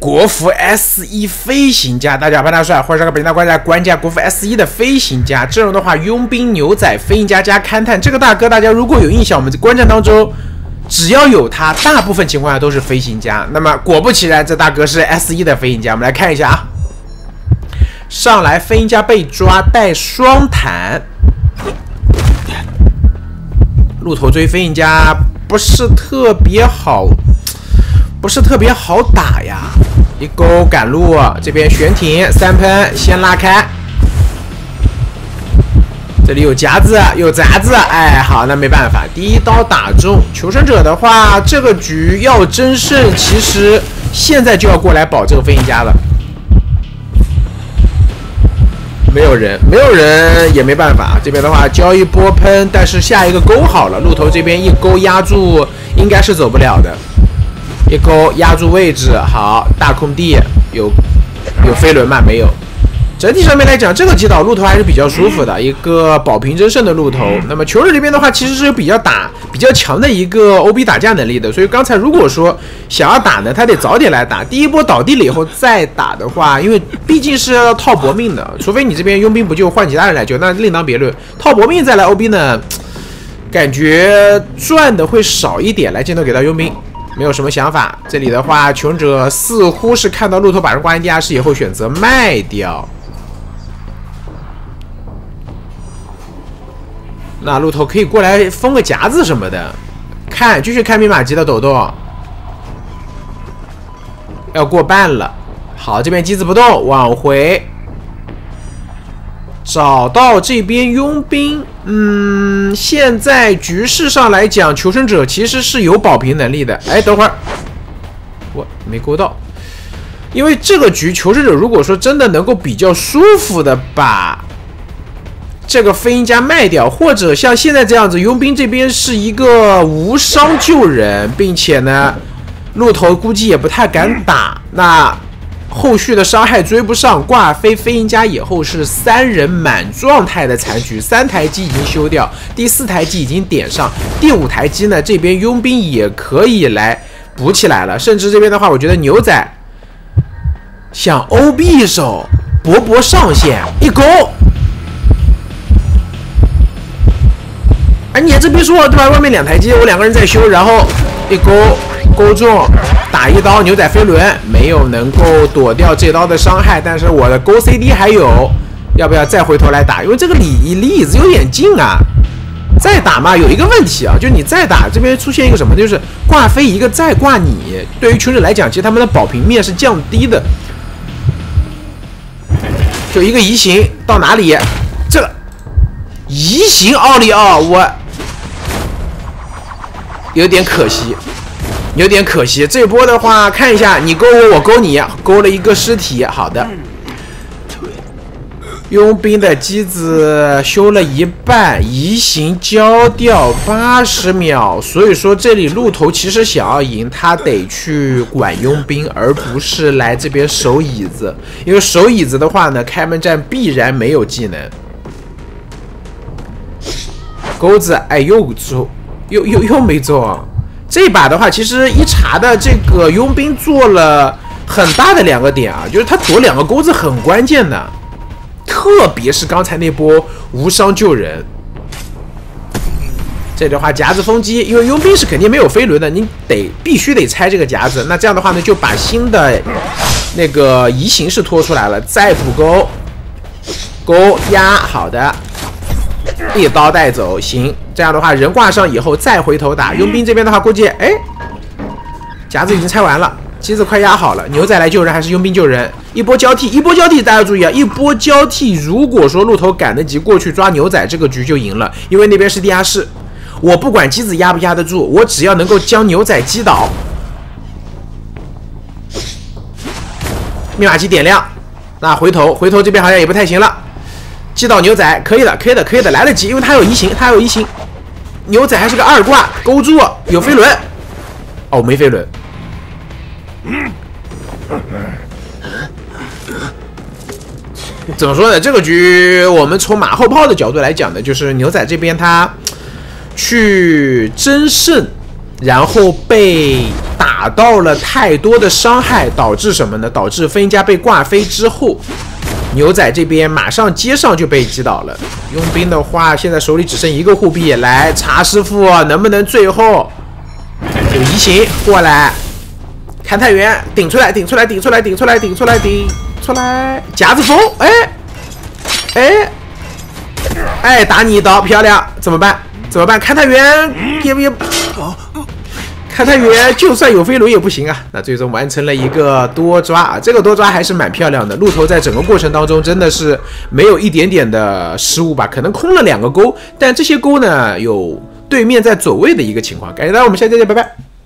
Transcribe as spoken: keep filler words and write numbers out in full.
国服 S 一飞行家，大家把他帅，或者是个本大关家关家国服 S 一的飞行家阵容的话，佣兵、牛仔、飞行家加勘探，这个大哥大家如果有印象，我们在观战当中只要有他，大部分情况下都是飞行家。那么果不其然，这大哥是 S 一的飞行家，我们来看一下啊。上来飞行家被抓，带双弹，路头追飞行家不是特别好。不是特别好打呀，一勾赶路，这边悬停三喷先拉开，这里有夹子有杂子，哎，好，那没办法，第一刀打中。求生者的话，这个局要争胜，其实现在就要过来保这个飞行家了。没有人，没有人也没办法。这边的话交一波喷，但是下一个勾好了，路头这边一勾压住，应该是走不了的。一勾压住位置，好，大空地有有飞轮吗？没有。整体上面来讲，这个击倒路头还是比较舒服的，一个保平争胜的路头。那么求生这边的话，其实是有比较打比较强的一个 O B 打架能力的，所以刚才如果说想要打呢，他得早点来打。第一波倒地了以后再打的话，因为毕竟是要套搏命的，除非你这边佣兵不救，换其他人来救，那另当别论。套搏命再来 O B 呢，感觉赚的会少一点。来，镜头给到佣兵。没有什么想法，这里的话，求生者似乎是看到路头把人挂进地下室以后选择卖掉。那路头可以过来封个夹子什么的，看继续看密码机的抖动，要过半了。好，这边机子不动，往回。找到这边佣兵，嗯，现在局势上来讲，求生者其实是有保平能力的。哎，等会儿，我没勾到，因为这个局求生者如果说真的能够比较舒服的把这个飞行家卖掉，或者像现在这样子，佣兵这边是一个无伤救人，并且呢，路头估计也不太敢打，那。后续的伤害追不上，挂飞飞行家以后是三人满状态的残局，三台机已经修掉，第四台机已经点上，第五台机呢这边佣兵也可以来补起来了，甚至这边的话，我觉得牛仔想 O B 一手搏搏上限一勾，哎，你还真别说，对吧？外面两台机，我两个人在修，然后一勾勾中。打一刀，牛仔飞轮没有能够躲掉这刀的伤害，但是我的勾 C D 还有，要不要再回头来打？因为这个离离椅子有点近啊，再打嘛有一个问题啊，就是你再打这边出现一个什么，就是挂飞一个再挂你，对于求生者来讲，其实他们的保平面是降低的。就一个移形到哪里？这个移形奥利奥，我有点可惜。有点可惜，这波的话看一下，你勾我，我勾你，勾了一个尸体。好的，佣兵的机子修了一半，移形交掉八十秒，所以说这里路头其实想要赢，他得去管佣兵，而不是来这边守椅子，因为守椅子的话呢，开门战必然没有技能。钩子，哎，又中，又又又没中。这把的话，其实一查的这个佣兵做了很大的两个点啊，就是他躲两个钩子很关键的，特别是刚才那波无伤救人。这里的话夹子封击，因为佣兵是肯定没有飞轮的，你得必须得拆这个夹子。那这样的话呢，就把新的那个移形式拖出来了，再补钩，钩压，好的。一刀带走，行，这样的话人挂上以后再回头打。佣兵这边的话，估计哎，夹子已经拆完了，机子快压好了，牛仔来救人还是佣兵救人？一波交替，一波交替，大家注意啊，一波交替。如果说路头赶得及过去抓牛仔，这个局就赢了，因为那边是地下室，我不管机子压不压得住，我只要能够将牛仔击倒。密码机点亮，那回头回头这边好像也不太行了。击倒牛仔可以的，可以的，可以的，来得及，因为他有移形，他有移形。牛仔还是个二挂，勾住，有飞轮。哦，没飞轮。怎么说呢？这个局我们从马后炮的角度来讲呢，就是牛仔这边他去争胜，然后被打到了太多的伤害，导致什么呢？导致分家被挂飞之后，牛仔这边马上接上就被击倒了。佣兵的话，现在手里只剩一个护臂，来查师傅能不能最后有移形过来？勘探员顶出来，顶出来，顶出来，顶出来，顶出来，顶出来，夹子风，哎哎哎，打你一刀，漂亮！怎么办？怎么办？勘探员也也。勘探员就算有飞轮也不行啊！那最终完成了一个多抓啊，这个多抓还是蛮漂亮的。鹿头在整个过程当中真的是没有一点点的失误吧？可能空了两个钩，但这些钩呢有对面在走位的一个情况。感谢大家，我们下期再见，拜拜。